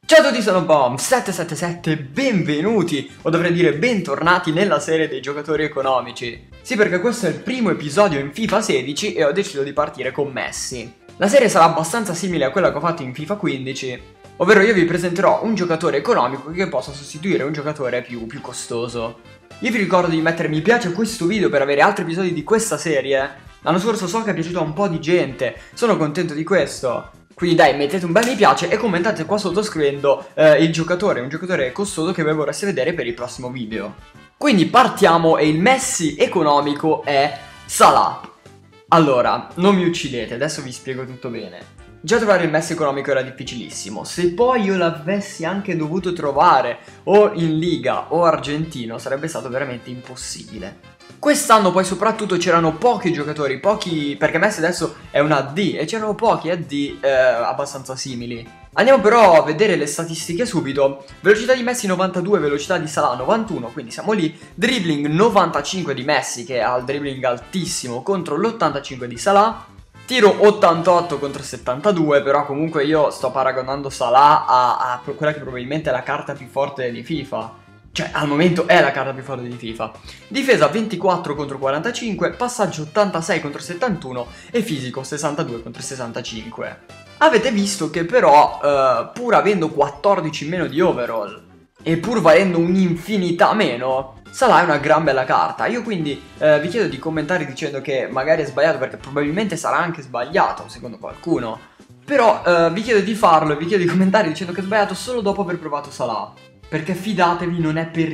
Ciao a tutti, sono Bomb777, benvenuti, o dovrei dire bentornati nella serie dei giocatori economici. Sì, perché questo è il primo episodio in FIFA 16 e ho deciso di partire con Messi. La serie sarà abbastanza simile a quella che ho fatto in FIFA 15, ovvero io vi presenterò un giocatore economico che possa sostituire un giocatore più costoso. Io vi ricordo di mettere mi piace a questo video per avere altri episodi di questa serie. L'anno scorso so che è piaciuto a un po' di gente, sono contento di questo. Quindi dai, mettete un bel mi piace e commentate qua sotto scrivendo un giocatore costoso che voi vorreste vedere per il prossimo video. Quindi partiamo e il Messi economico è Salah. Allora, non mi uccidete, adesso vi spiego tutto bene. Già trovare il Messi economico era difficilissimo, se poi io l'avessi anche dovuto trovare o in Liga o argentino sarebbe stato veramente impossibile. Quest'anno poi soprattutto c'erano pochi giocatori, perché Messi adesso è un AD e c'erano pochi AD abbastanza simili. Andiamo però a vedere le statistiche subito. Velocità di Messi 92, velocità di Salah 91, quindi siamo lì. Dribbling 95 di Messi che ha il dribbling altissimo contro l'85 di Salah. Tiro 88 contro 72, però comunque io sto paragonando Salah a quella che probabilmente è la carta più forte di FIFA. Cioè, al momento è la carta più forte di FIFA. Difesa 24 contro 45, passaggio 86 contro 71 e fisico 62 contro 65. Avete visto che però, pur avendo 14 in meno di overall e pur valendo un'infinità meno, Salah è una gran bella carta. Io quindi vi chiedo di commentare dicendo che magari è sbagliato, perché probabilmente sarà anche sbagliato, secondo qualcuno. Però vi chiedo di farlo e vi chiedo di commentare dicendo che è sbagliato solo dopo aver provato Salah. Perché fidatevi, non è per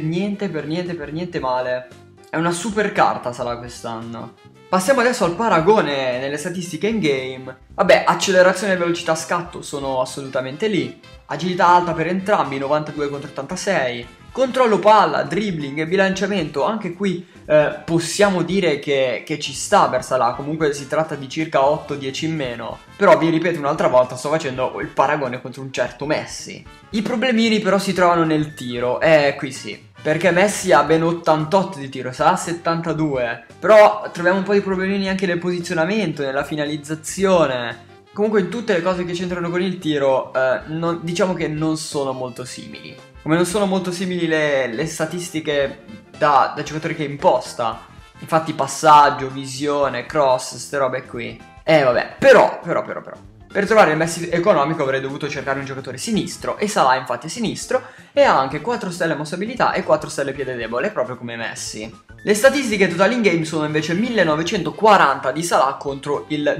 niente male. È una super carta Salah quest'anno. Passiamo adesso al paragone nelle statistiche in game. Vabbè, accelerazione e velocità scatto sono assolutamente lì. Agilità alta per entrambi, 92 contro 86. Controllo palla, dribbling e bilanciamento, anche qui possiamo dire che ci sta per Salah. Comunque si tratta di circa 8-10 in meno. Però vi ripeto un'altra volta, sto facendo il paragone contro un certo Messi. I problemini però si trovano nel tiro, qui sì. Perché Messi ha ben 88 di tiro, Salah 72. Però troviamo un po' di problemini anche nel posizionamento, nella finalizzazione. Comunque in tutte le cose che c'entrano con il tiro, diciamo che non sono molto simili. Come non sono molto simili le statistiche da giocatore che imposta. Infatti passaggio, visione, cross, queste robe qui. Vabbè, però. Per trovare il Messi economico avrei dovuto cercare un giocatore sinistro, e Salah infatti è sinistro e ha anche 4 stelle mossa abilità e 4 stelle piede debole, proprio come Messi. Le statistiche totali in game sono invece 1940 di Salah contro il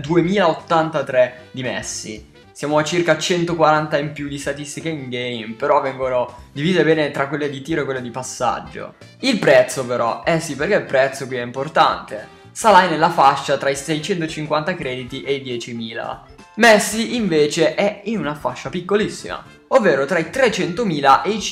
2083 di Messi. Siamo a circa 140 in più di statistiche in game, però vengono divise bene tra quelle di tiro e quelle di passaggio. Il prezzo però, sì, perché il prezzo qui è importante. Salah è nella fascia tra i 650 crediti e i 10.000. Messi invece è in una fascia piccolissima, ovvero tra i 300.000 e i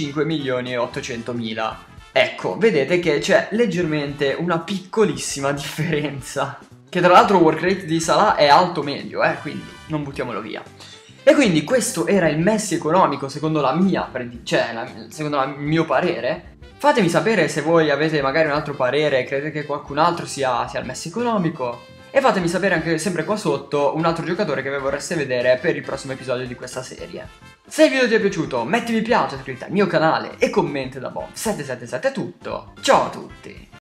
5.800.000. Ecco, vedete che c'è leggermente una piccolissima differenza. Che tra l'altro il work rate di Salah è alto medio, quindi non buttiamolo via. E quindi questo era il Messi economico secondo la mia, secondo il mio parere. Fatemi sapere se voi avete magari un altro parere e credete che qualcun altro sia il Messi economico. E fatemi sapere anche sempre qua sotto un altro giocatore che vi vorreste vedere per il prossimo episodio di questa serie. Se il video ti è piaciuto metti mi piace, iscriviti al mio canale e commenti da Bomb777 è tutto. Ciao a tutti!